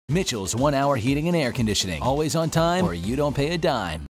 Mitchell's 1 Hour Heating and Air Conditioning. Always on time or you don't pay a dime.